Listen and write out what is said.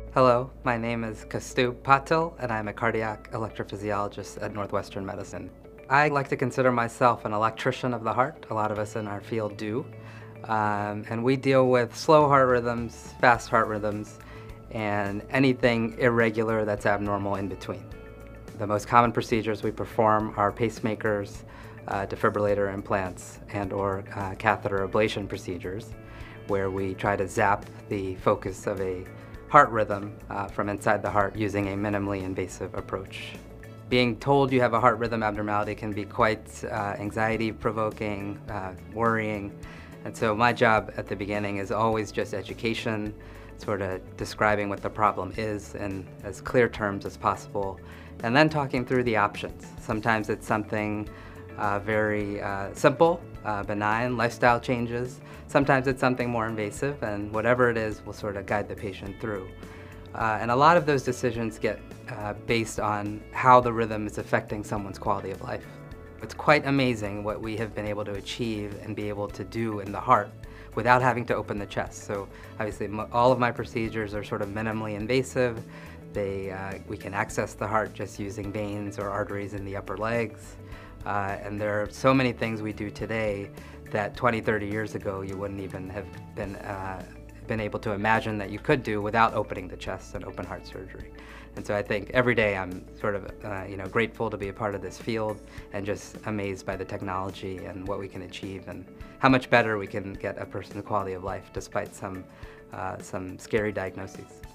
Hello, my name is Kaustubha Patil, and I'm a cardiac electrophysiologist at Northwestern Medicine. I like to consider myself an electrician of the heart. A lot of us in our field do. And we deal with slow heart rhythms, fast heart rhythms, and anything irregular that's abnormal in between. The most common procedures we perform are pacemakers, defibrillator implants, and/or catheter ablation procedures, where we try to zap the focus of a heart rhythm from inside the heart using a minimally invasive approach. Being told you have a heart rhythm abnormality can be quite anxiety-provoking, worrying, and so my job at the beginning is always just education, sort of describing what the problem is in as clear terms as possible, and then talking through the options. Sometimes it's something very simple, benign, lifestyle changes. Sometimes it's something more invasive, and whatever it is, we'll sort of guide the patient through. And a lot of those decisions get based on how the rhythm is affecting someone's quality of life. It's quite amazing what we have been able to achieve and be able to do in the heart without having to open the chest. So obviously all of my procedures are sort of minimally invasive. We can access the heart just using veins or arteries in the upper legs. And there are so many things we do today that 20, 30 years ago you wouldn't even have been able to imagine that you could do without opening the chest and open heart surgery. And so I think every day I'm sort of grateful to be a part of this field and just amazed by the technology and what we can achieve and how much better we can get a person's quality of life despite some scary diagnoses.